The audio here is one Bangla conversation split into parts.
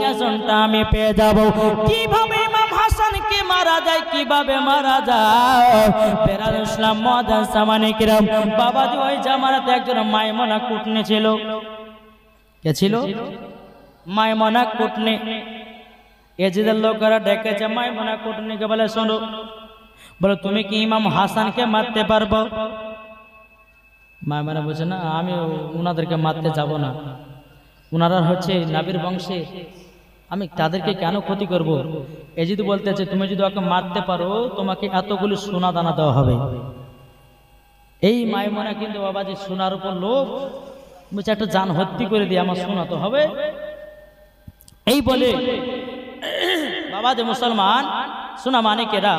সিংহাসনটা আমি পেয়ে যাব। কিভাবে ইমাম হাসানকে মারা যায়, কিভাবে মারা যায়? বেরাদ ইসলাম মুআজ্জাজ সামানে কিরাম, বাবাজি ওই জামানাতে একজন মাইমুনা কুটনি ছিল। কে ছিল? মাইমুনা কুটনি। এজিদের লোকেরা ডেকেছে মাইমুনা কুটনিকে, বলে শোনো, বলে তুমি কি ইমাম হাসানকে মারতে পারবো? মাইমুনা বলছে না, আমি উনাদেরকে মারতে যাব না, উনারা হচ্ছে নবীর বংশে, আমি তাদেরকে কেন ক্ষতি করব? এজিদ বলতেছে তুমি যদি ওকে মারতে পারো তোমাকে এতগুলি সোনা দানা দেওয়া হবে। এই মাইমুনা কিন্তু বাবাজি সোনার উপর লোভ, বলছে একটা জান হত্যা করে দিয়ে আমার সোনা তো হবে। এই বলে বাবাজি মুসলমান সোনা মানিকেরা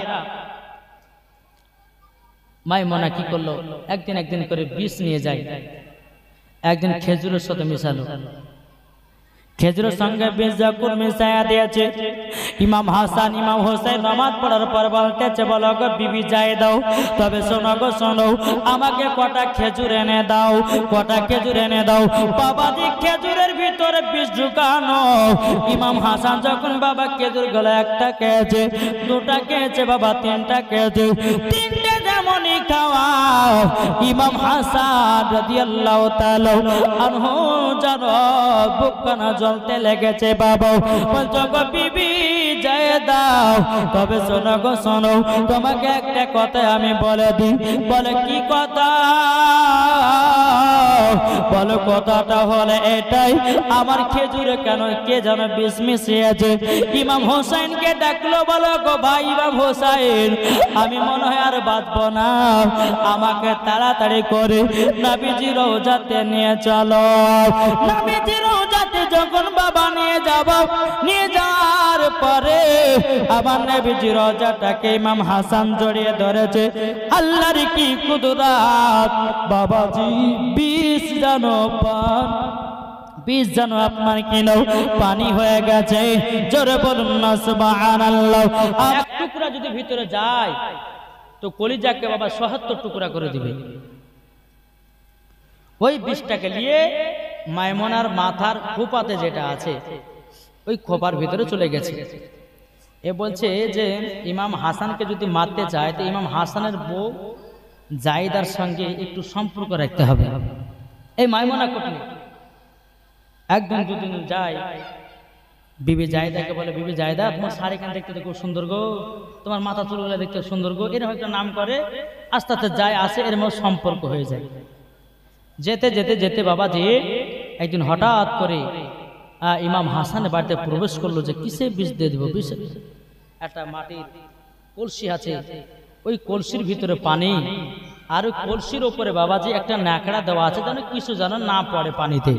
মাইমুনা কি করলো, একদিন করে বিষ নিয়ে যায়। একদিন খেজুরের সাথে মিশালো, খেজুরের সঙ্গে বিষ যখন মিশাইয়া দিয়েছে, ইমাম হাসান ইমাম হোসেন নামাজ পড়ার পর বলতেছে, বলো গো বিবি যাই দাও, তবে শোনো গো শোনো, আমাকে কটা খেজুর এনে দাও, কটা খেজুর এনে দাও। বাবাজি খেজুরের ভিতরে বিষ ঢুকানো। ইমাম হাসান যখন বাবা খেজুর গুলো একটা খেয়েছে, দুটা খেয়েছে, বাবা তিনটা খেয়েছে, তিনটে যেমনই খাওয়া, ইমাম হাসান রাদিয়াল্লাহু তাআলা আনহু যেন বুকখানা জ্বলতে লেগেছে। বাবা বলছো গো বিবি যাই দাও, তবে শোনো গো শোনো, তোমাকে একটা কথা আমি বলে দিই। বলে কি কথা? বলো কথাটা হলে এটাই, আমার খেজুরে কেন কে যেন বিষ মিশিয়েছে। ইমাম হোসেনকে ডাকলো, বলো গো ভাই ইমাম হোসেন, আমি মনে হয় আর বাঁচবো না, আমাকে তাড়াতাড়ি করে নবীজি রওজাতে নিয়ে চলো। নবীজি রওজাতে যখন বাবা নিয়ে যাব, নিয়ে যাওয়ার পরে আবার নবীজি রওজাটাকে ইমাম হাসান জড়িয়ে ধরেছে। আল্লাহর কি কুদরত! বাবাজি বিষ জানো পান, বিষ জানো আপনার কিলো পানি হয়ে গেছে। জোরে বলুন না সুবহানাল্লাহ। এক টুকরা যদি ভিতরে যায় তো কলিজাকে বাবা ৭৭ টুকরা করে দিবে। ওই বিষটাকে নিয়ে মাইমুনার মাথার খোপাতে যেটা আছে ওই খোপার ভিতরে চলে গেছে। এ বলছে যে ইমাম হাসানকে যদি মারতে চায় তো ইমাম হাসানের বউ জাইদার সঙ্গে একটু সম্পর্ক রাখতে হবে। এই মাইমুনা কুটনি একদিন দুদিন যায়, বিবি জায়দাকে বলে, বিবি জায়দা তোমার শাড়ি কান দেখতে খুব সুন্দর গো, তোমার মাথা চুলগুলো দেখতে সুন্দর গো, এরকম একটা নাম করে আস্তে আস্তে যায় আসে, এর মধ্যে সম্পর্ক হয়ে যায়। যেতে যেতে যেতে বাবা যে একদিন হঠাৎ করে ইমাম হাসানের বাড়িতে প্রবেশ করলো, যে কিসে বিষ দিয়ে দেবো, বিষ একটা মাটির কলসি আছে, ওই কলসির ভিতরে পানি, আর ওই কলসির ওপরে বাবাজি একটা ন্যাকড়া দেওয়া আছে যেন কিছু যেন না পড়ে পানিতে।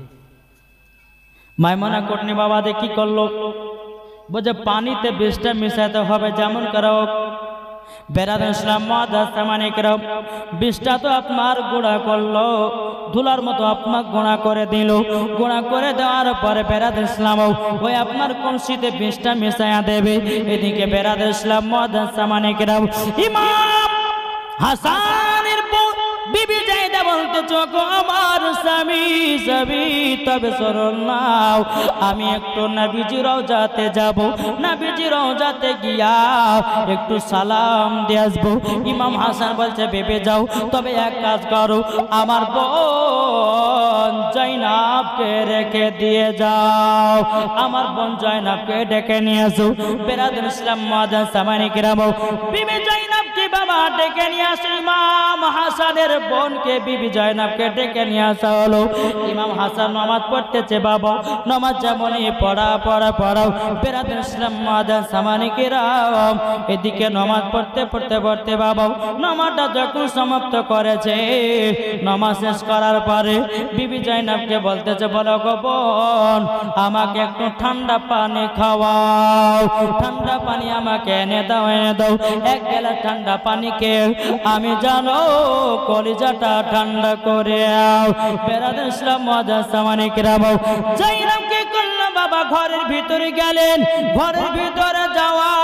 মাইমুনা কুটনি বাবাজি কি করলো, বলছে পানিতে বিষটা মিশাতে হবে যেমন করো। বেরাদ ইসলাম মুআজ্জাজ সামানে কিরাম, বিষটা তো আপনার গুঁড়া করলো, ধুলার মতো আপনার গুঁড়া করে দিল। গুঁড়া করে দেওয়ার পরে বেরাদ ইসলাম ওই আপনার কলসিতে বিষটা মিশাইয়া দেবে। এদিকে বেরাদ ইসলাম মুআজ্জাজ সামানে কিরাম, ইমাম হাসানের বউ বিবি জায়দা বলতে চোখো আমার স্বামী স্বামী, তবে শরণ নাও, আমি একটু নবীজি রওজাতে যাব, নবীজি রওজাতে গিয়া একটু সালাম দিয়ে আসবো। ইমাম হাসান বলছে বেবে যাও, তবে এক কাজ করো, আমার বোন জয়নাবকে রেখে দিয়ে যাও, আমার বোন জয়নাবকে ডেকে নিয়ে আসো। বেরাদুল ইসলাম মুআজ্জাজ সামানে কিরাম, বিবি জয়নাবকে বাবা ডেকে নিয়ে আসে। ইমাম হাসানের বোনকে বিবি জয়নাবকে ডেকে নিয়ে আসা হলো। ইমাম হাসান নামাজ পড়তেছে, বাবা নামাজ যেমনই পড়াও। বেরাদুল ইসলাম মুআজ্জাজ সামানে কিরাম, এদিকে নামাজ পড়তে বাবা নামাজটা যখন সমাপ্ত করেছে, নামাজ শেষ করার পরে বিবি জয়নাবকে বলতেছে, বলো গো বোন আমাকে একটু ঠান্ডা পানি খাওয়াও, ঠান্ডা পানি আমাকে এনে দাও। এক গ্লাস ঠান্ডা পানিকে আমি জানো কলিজাটা ঠান্ডা করে আও। বেরাদুল ইসলাম মুআজ্জাজ সামানে কিরাম, জয়নাব কি করলো বাবা ঘরের ভিতরে গেলেন। ঘরের ভিতরে যাওয়ার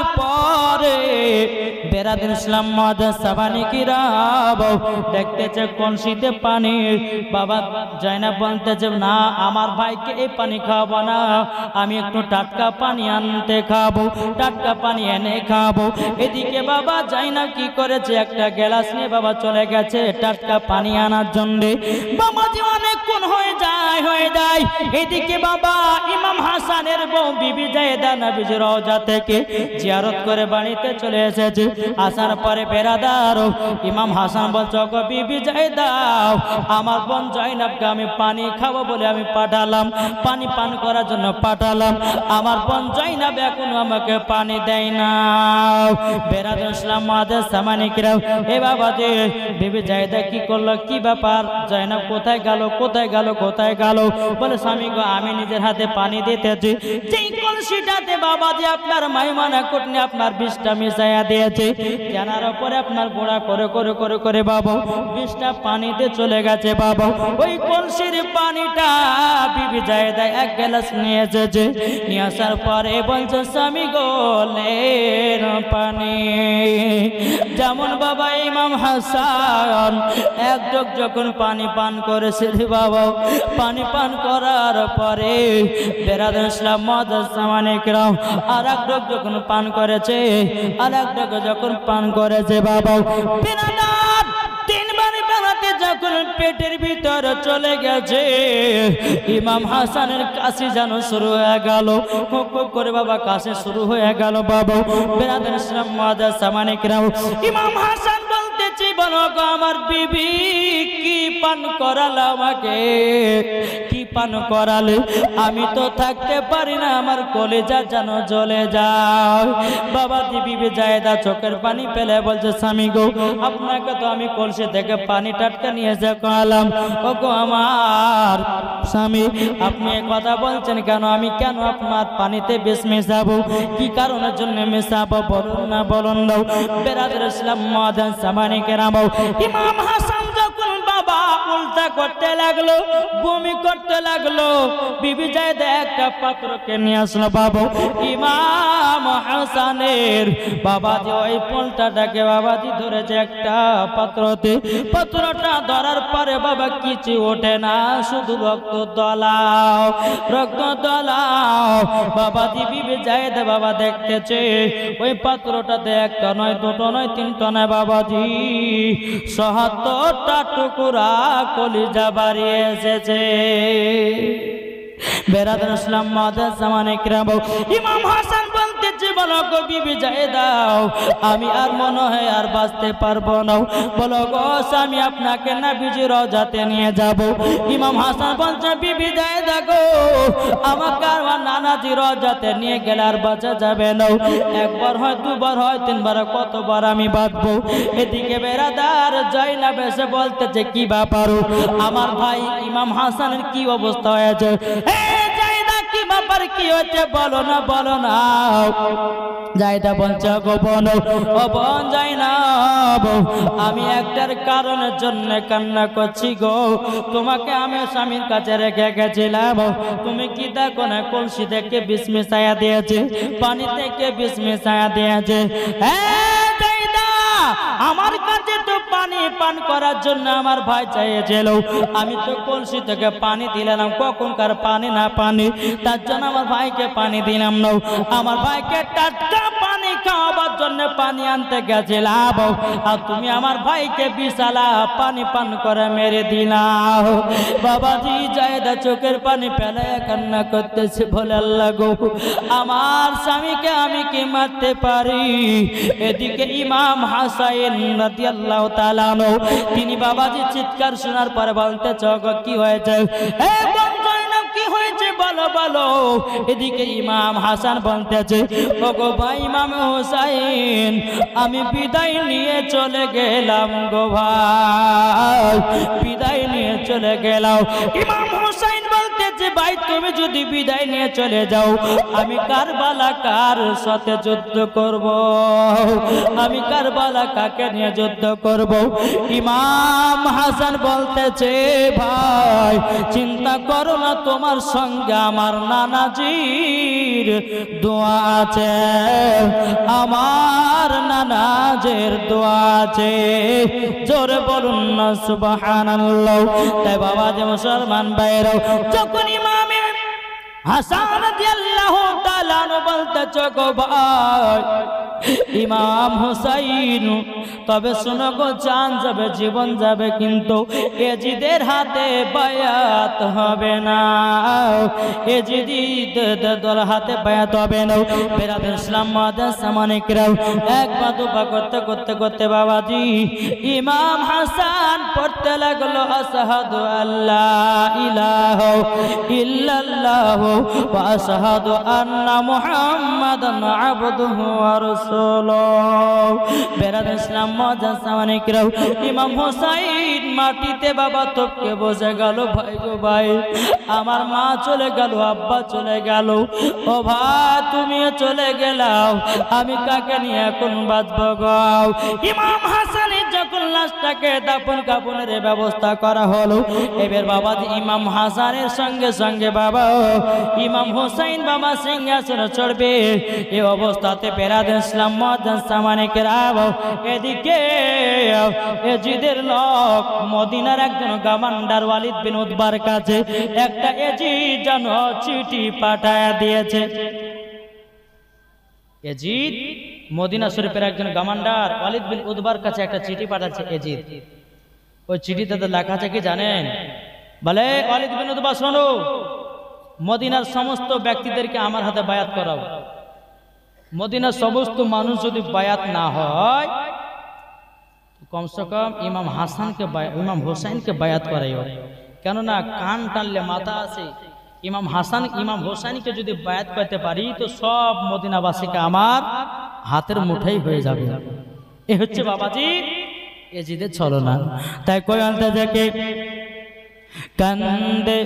পরে বেরাদিন ইসলাম মাদ্রাসাবানি কিরাম দেখতেছে কলসিতে পানি। বাবা জাইনাব বলতেছে না আমার ভাইকে এই পানি খাবো না, আমি একটু টাটকা পানি আনতে খাবো, টাটকা পানি এনে খাবো। এদিকে বাবা জাইনাব কি করেছে একটা গ্লাস নিয়ে বাবা চলে গেছে টাটকা পানি আনার জন্য। বাবা যে অনেকক্ষণ হয়ে যায়। এদিকে বাবা ইমাম হাসানের বউ বিবি জায়েদা নবীজির রওজা থেকে জিয়ারত করে বাড়িতে চলে এসেছে। আসার পরে বেরাদার ইমাম হাসান বলছে গো বিবি জায়েদা আমার বোন জাইনাবকে আমি পানি খাবো বলে আমি পাঠালাম, পানি পান করার জন্য পাঠালাম, আমার বোন জাইনাব এখন আমাকে পানি দেয় না। বেরাদার ইসলাম মাদ্রাসাবানি কিরাম এ বাবা যে বিবি জায়েদা কি করলো, কি ব্যাপার, জাইনাব কোথায় গেল কোথায় গেল কোথায় গেল? বলে স্বামী গো আমি নিজের হাতে পানি দিতেছি, যেই কলসিটাতে বাবা যে আপনার মাইমানা কুটনি আপনার বিষটা মিশাইয়া দিয়েছে, জানার উপরে আপনার গোড়া করে করে করে করে বাবা বিষটা পানিতে চলে গেছে। বাবা ওই কলসির পানিটা বিবি জায়েদা এক গ্লাস নিয়ে এসেছে, নিয়ে আসার পরে বলছে স্বামী গো লেন পানি। যেমন বাবা ইমাম হাসান এক ঢোক যখন পানি পান করেছে বাবা, পানি পান করার পরে বেরাদার ইসলাম মাদ্রাসাবানি কিরাম আর এক ঢোক যখন পান করেছে, আর এক ঢোক যখন পান করেছে বাবা বেরাদার তিনবার বেড়াতে যখন পেটের ভিতর চলে গেছে, ইমাম হাসানের কাশি যেন শুরু হয়ে গেল, হুক করে বাবা কাশি শুরু হয়ে গেল। বাবা বেরাদার ইসলাম মাদ্রাসাবানি কিরাম ইমাম হাসান বলতেছি বলো গো আমার বিবি কি পান করালে আমাকে, কি পান করালে, আমি তো থাকতে পারি না, আমার কলিজা যেন জ্বলে যায়। বাবা বিবি জায়েদা চোখের পানি ফেলে বলছে স্বামী গো আপনাকে তো আমি কলসি থেকে পানি টাটকা নিয়ে এসে খাওয়ালাম, ও গো আমার স্বামী আপনি কথা বলছেন কেন, আমি কেন আপনার পানিতে বিষ মেশাবো, কি কারণের জন্য মেশাবো বলুন না বলুন দাও। বেরাদার ইসলাম মাদ্রাসাবানি কিরাম ইমাম হাসান যখন বাবা উল্টা করতে লাগলো, বমি করতে লাগলো, বিবি জায়েদা একটা পাত্রকে নিয়ে আসলো। বাবা ইমাম হাসানের বাবাজি ওই পোলটাটাকে বাবাজি ধরেছে একটা পাত্রতে, পাত্রটা ধরার পরে বাবা কিছু ওঠে না, শুধু রক্ত দলাও রক্ত দলাও। বাবাজি বিবি জায়েদা বাবা দেখতেছে ওই পাত্রটাতে একটা নয় দুটো নয় তিনটা নয় বাবাজি ৭৭টা টুকরা কলিজা বাড়িয়ে এসেছে। বেরাদার ইসলাম মাদ্রাসাবানি কিরাম ইমাম হাসান বলতেছে বলো গো বিবি জায়েদা আমি আর মনে হয় আর বাঁচতে পারবো না, বলো গো স্বামী আপনাকে নবীজির রওজাতে নিয়ে যাব। ইমাম হাসান বলছে বিবি জায়েদা গো আমাকে আর নানাজির রওজাতে নিয়ে গেলে আর বাঁচা যাবে না, একবার হয় দুবার হয় তিনবার কতবার আমি বাঁচবো। এদিকে বেরাদার জাইনাব এসে বলতেছে কি ব্যাপার আমার ভাই ইমাম হাসানের কি অবস্থা হয়েছে, কি ব্যাপার কি হচ্ছে বলো না বলো না। জায়েদা বলছে গো বোন ও বোন জাইনাব আমি একটার কারণের জন্য কান্না করছি গো, তোমাকে আমি স্বামীর কাছে রেখে গেছিলাম, তুমি কি দেখো না কলসি থেকে বিষ মিশাইয়া দিয়েছে, পানি থেকে বিষ মিশাইয়া দিয়েছে। আমার কাছে তো পানি পান করার জন্য আমার ভাই চাইছিল, আমি তো কলসি থেকে পানি দিলাম, কখনকার পানি না পানি, তার জন্য আমার ভাইকে পানি দিলাম না, আমার ভাইকে টাটকা পানি খাওয়াবার জন্য পানি আনতে গেছিলাম, আর তুমি আমার ভাইকে বিশালা পানি পান করে মেরে দিলাম। বাবাজি জায়েদা চোখের পানি ফেলে কান্না করতেছে, বলে আল্লাহ গো আমার স্বামীকে আমি কি মারতে পারি। এদিকে ইমাম হাসাইন রাদিয়াল্লাহু তাআলা তিনি বাবাজি চিৎকার শোনার পরে বলতে গো কি হয়েছে, কি হয়েছে বলো বলো। এদিকে ইমাম হাসান বলতেছে ও গো ভাই ইমাম হুসাইন আমি বিদায় নিয়ে চলে গেলাম গো ভাই, বিদায় নিয়ে চলে গেলাম। ইমাম হুসাইন বলতেছে ভাই তুমি যদি বিদায় নিয়ে চলে যাও আমি কারবালা কার সাথে যুদ্ধ করব, আমি কারবালা কাকে নিয়ে যুদ্ধ করব। ইমাম হাসান বলতেছে ভাই চিন্তা করো না তোমার সঙ্গে আমার নানাজি নবীর দোয়া আছে, আমার নানাজের দোয়া আছে, জোরে বলুন না সুবহানাল্লাহ। তাই বাবা যে মুসলমান ভাইরাও, যখন ইমামে হাসান রাদিয়াল্লাহু তাআলা বলতেছে গো ভাই ইমাম হুসাইন, তবে শোনো গো, জান যাবে জীবন যাবে, কিন্তু এজিদের হাতে বায়াত হবে না, এজিদের হাতে বায়াত হবে না। বেরাদের ইসলাম মাদার সামানিকরাও, একবার দুবার করতে করতে করতে বাবাজি ইমাম হাসান পড়তে লাগলো আশহাদু আল্লাহ ইলাহা ইল্লাল্লাহু ওয়া আশহাদু আন্না মুহাম্মাদান আবদুহু ওয়া রাসূলুহু। বেরাদের ইসলাম মাদার সামানিকরাও, ইমাম হুসাইন মাটিতে বাবা তোপকে বসে গেল। ভাই গো ভাই, আমার মা চলে গেল, আব্বা চলে গেল, ও ভাই তুমিও চলে গেলাও, আমি কাকে নিয়ে এখন বাঁচবো গো। ইমাম হাসানের যখন লাশটাকে দাফন কাফনের ব্যবস্থা করা হলো, এবার বাবা ইমাম হাসানের সঙ্গে সঙ্গে বাবা ইমাম হুসাইন বাবা সিংহাসনে চড়বে। এই অবস্থাতে বেরাদের ইসলাম মাদার সামানিকরাও, এদিকে এজিদের লোক মদিনার একজন কমান্ডার ওয়ালিদ বিন উতবার কাছে একটা এজিদ যেন চিঠি পাঠায় দিয়েছে। এজিদ মদিনা শরীফের একজন কমান্ডার ওয়ালিদ বিন উতবার কাছে একটা চিঠি পাঠাচ্ছে এজিদ। ওই চিঠিতে তো লেখা আছে কি জানেন? বলে ওয়ালিদ বিন উতবা শোনো, মদিনার সমস্ত ব্যক্তিদেরকে আমার হাতে বায়াত করাও। মদিনার সমস্ত মানুষ যদি বায়াত না হয়, কমসে কম ইমাম হাসানকে ইমাম হোসাইনকে বায়াত করাইও, কেননা কান টানলে মাথা আছে। ইমাম হাসান ইমাম হোসাইনকে যদি বায়াত করতে পারি তো সব মদিনাবাসীকে আমার হাতের মুঠোই হয়ে যাবে। এ হচ্ছে বাবাজি এজিদের ছলনা। তাই কই আনতে দেখে কান্দে।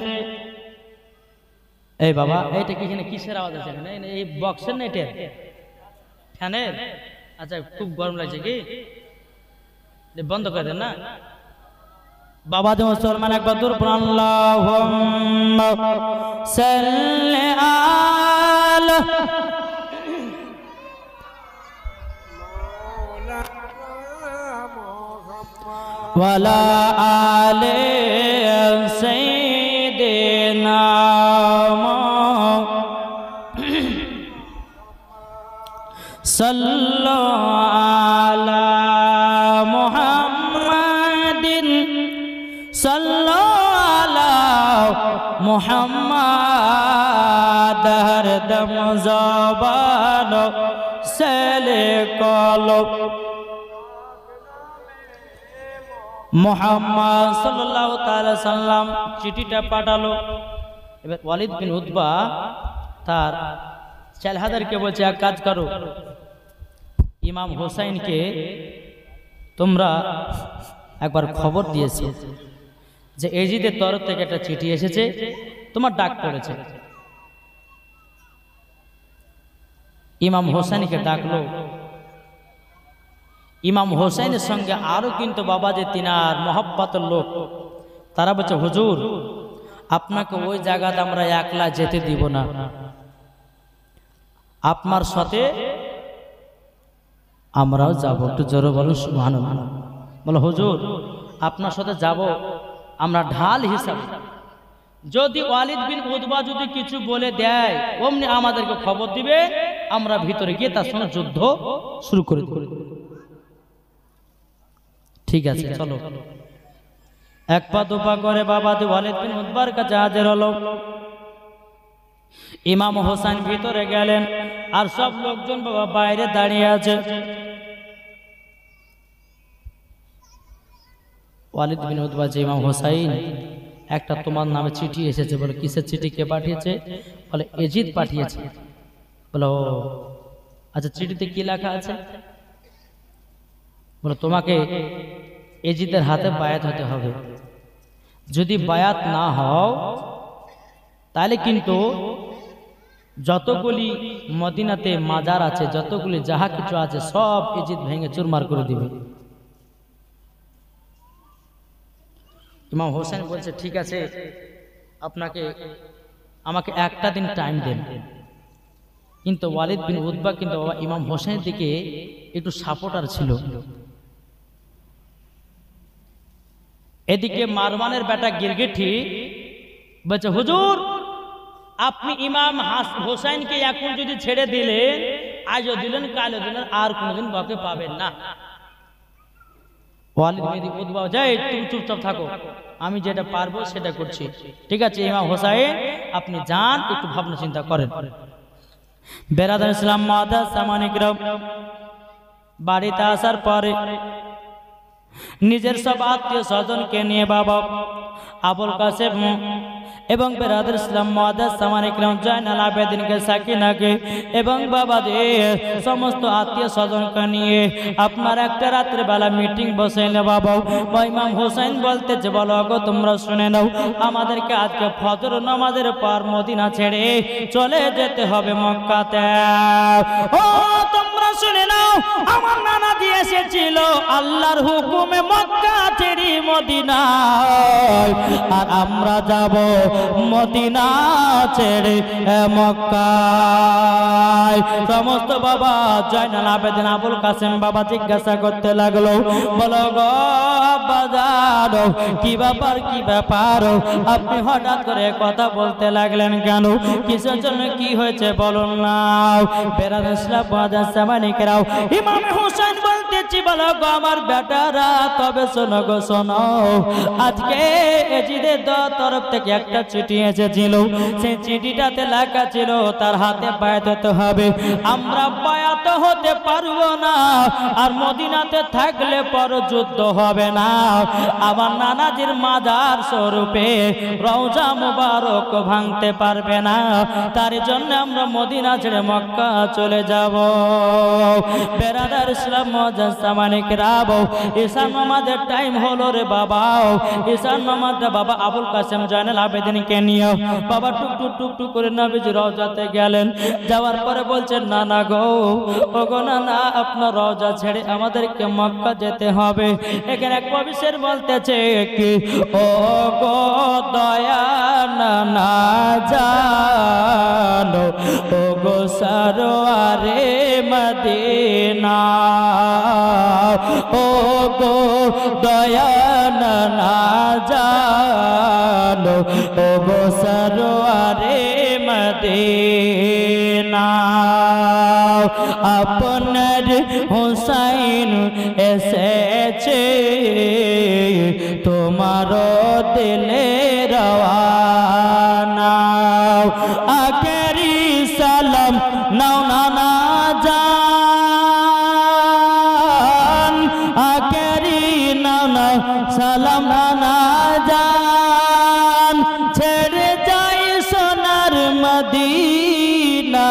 এই বাবা, এইটা কি এখানে কিসের আওয়াজ আছে? এখানে এই বক্সের না এটা ফ্যানের? আচ্ছা, খুব গরম লাগছে কি? বন্ধ করে দেন না বাবা। যে মুসলমান একবার দূর আল্লাহুম্মা সাল্লি আলা ওয়ালা আলে সাইয়্যিদিনা সাল্লাল্লাহু আলা মুহাম্মাদিন সাল্লাল্লাহু আলা মুহাম্মাদ হরদম জবান সেলে কলব মুহাম্মদ সাল্লাল্লাহু তাআলা সাল্লাম চিঠিটা পাঠালো। এবার ওয়ালিদ বিন উতবা তার চালহাদারকে বলছে, এক কাজ করো, ইমাম হোসাইনকে তোমরা একবার খবর দিয়েছো যে এজিদের তরফ থেকে একটা চিঠি এসেছে, তোমার ডাক পড়েছে। ইমাম হোসাইনকে ডাকলো। ইমাম হোসাইনের সঙ্গে আরো কিন্তু বাবা যে তিনার মহব্বতের লোক, তারা বলছে হুজুর আপনাকে ওই জায়গাতে আমরা একলা যেতে দিব না, আপনার সাথে আমরাও যাব। একটু জোরে বলুন সুবহানাল্লাহ। বলো হুজুর আপনার সাথে যাব আমরা ঢাল হিসাবে, যদি ওয়ালিদ বিন উতবা যদি কিছু বলে দেয় অমনি আমাদেরকে খবর দিবে, আমরা ভিতরে গিয়ে তার সঙ্গে যুদ্ধ শুরু করে দেব। ঠিক আছে চলো। এক পা দুপা করে বাবা ওয়ালিদ বিন উতবার কাছে হাজির হলো। ইমাম হোসেন ভিতরে গেলেন আর সব লোকজন বাবা বাইরে দাঁড়িয়ে আছে। ওয়ালিদ বিন উতবা যে ইমাম হোসাইন, একটা তোমার নামে চিঠি এসেছে। বলে কিসের চিঠি, কে পাঠিয়েছে? বলে এজিদ পাঠিয়েছে। বলো আচ্ছা চিঠিতে কি লেখা আছে? বলে তোমাকে এজিদের হাতে বায়াত হতে হবে, যদি বায়াত না হও তাহলে কিন্তু যতগুলি মদিনাতে মাজার আছে, যতগুলি যাহা কিছু আছে সব এজিদ ভেঙে চুরমার করে দিবে। ইমাম হোসেন বলছে ঠিক আছে, আমাকে একটা দিন টাইম দেন, কিন্তু ওয়ালিদ বিন উতবা কিন্তু বাবা ইমাম হোসেনের দিকে একটু সাপোর্টার ছিল। এদিকে মারওয়ানের বেটা গিরগিটি বলছে, হুজুর আপনি ইমাম হোসেনকে এখন যদি ছেড়ে দিলেন, আজও দিলেন কালও দিলেন, আর কোনোদিন কাউকে পাবেন না। ওয়ালিদ বিন উতবা, যাই তুমি চুপচাপ থাকো, আমি যেটা পারবো সেটা করছি। ঠিক আছে ইমাম হোসেন আপনি যান, একটু ভাবনা চিন্তা করেন। বেরাদার ইসলাম মাদার সামানিকরাম বাড়িতে আসার পরে নিজের সব আত্মীয় স্বজনকে নিয়ে বাবা আবুল কাসেম এবং বেরাদার ইসলাম মাদার সামানিকরাম জয়নাল আবেদিনকে সাকিনাকে এবং বাবাদের সমস্ত আত্মীয় স্বজনকে নিয়ে আপনার একটা রাত্রে বেলা মিটিং বসাইলে বাবা। ইমাম হোসেন বলতেছে, বলো গো তোমরা শুনে নাও, আমাদেরকে আজকে ফজর নামাজের পর মদিনা ছেড়ে চলে যেতে হবে মক্কাতে। ও তোমরা শুনে নাও, আমার নানা দিয়ে এসেছিল আল্লাহর হুকুমে মক্কা ছেড়ে মদিনায়, আর আমরা যাব মদিনা ছেড়ে মক্কায়। সমস্ত বাবা জয়নাল আবেদিন আবুল কাসেম বাবা জিজ্ঞাসা করতে লাগলো, বলো গো বাজার কি ব্যাপার, কি ব্যাপার, আপনি হঠাৎ করে কথা বলতে লাগলেন কেন, কিসের জন্য, কি হয়েছে বলুন না। বেরাদার ইসলাম বাজার সামানিকরাও ইমাম হোসেন বলতেছি, বলো গো আমার বেটারা, তবে শোনো গো শোনো, আজকে এজিদের তরফ থেকে একটা চিঠি এসেছিল, সেই চিঠিটাতে লেখা ছিল তার হাতে বায়াত হতে হবে, আমরা বায়াত হতে পারবো না, আর মদিনাতে থাকলে পর যুদ্ধ হবে না, আমার নানাজির মাজার স্বরূপে রওজা মুবারক ভাঙতে পারবে না, তার জন্য আমরা মদিনা ছেড়ে মক্কা চলে যাব। বেরাদার ইসলাম সামানিকরাম ঈশান নামাজের টাইম হলো রে বাবা। ঈশান নামাজটা বাবা আবুল কাসেম জয়নাল আবেদিনকে নিয়ে বাবা টুক টুক টুক টুক করে নবীজি রওজাতে গেলেন। যাওয়ার পরে বলছেন, না না গো, ও গো না না, আপনার রওজা ছেড়ে আমাদেরকে মক্কা যেতে হবে। এখানে এক কবিশের বলতেছে কি, ও গো দয়া না না জানো, ও গো সরওয়ারে মদিনা, ও গো দয়া না না জানো, ও গো সরওয়ারে মদিনা, আপনার হুসাইন এসেছে তোমার দিলে রওয়ানা, আখেরি সালাম নাও না না জান, আখেরি নাও না সালাম না না জান, ছেড়ে যাই সোনার মদিনা,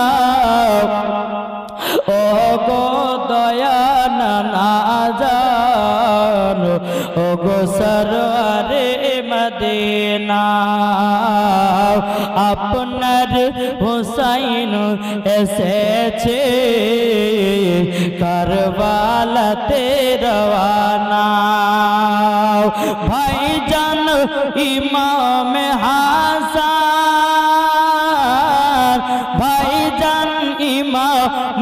ও গো দয়া না না জান, ও গো সরওয়ারে মদিনা, আপনার হুসাইন এসেছে কারবালাতে রওয়ানা, ভাইজান ইমাম হাসান, ভাইজান ইমাম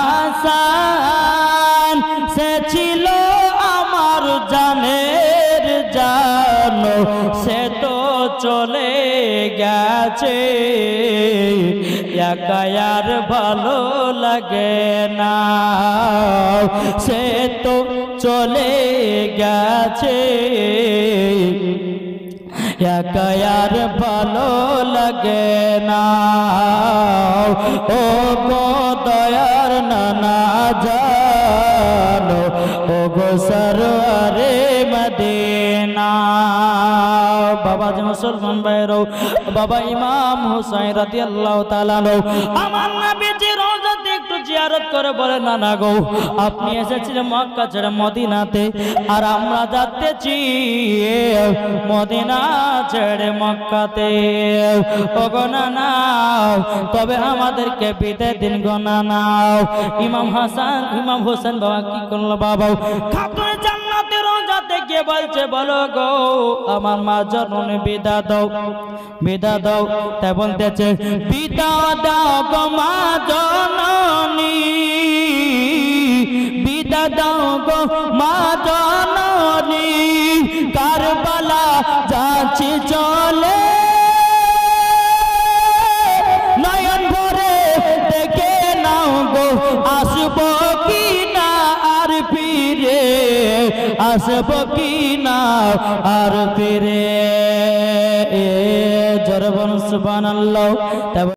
হাসান, সে ছিল আমার জানের জান, সে তো চলে গেছে, একা আর ভালো লাগে না, সে তো চলে গেছে, একা আর ভালো লাগে না, ও গো দয়ার নানা জানো, ও গো সরওয়ারে মদিনা। বাবা যে মুসলমান ভাইরাও, বাবা ইমাম হুসাইন রাদিয়াল্লাহু তাআলা আমার নবীজির রওজাতে একটু জিয়ারত করে বলে, না না গো, আপনি এসেছিলেন মক্কা ছেড়ে মদিনাতে, আর আমরা যাচ্ছি মদিনা ছেড়ে মক্কাতে, ও গো না নাও, তবে আমাদেরকে বিদায় দিন গো না নাও। ইমাম হোসেন বাবা কি করলো বাবা, খাতুনে জান্নাতের রওজাতে গিয়ে বলছে, বলো গো আমার মা জননী বিদা দাও, বিদা দাও, তাই বলতেছে, বিদা দাও গো মা আসব কি না আর ফিরে জরবন সুবহানাল্লাহ।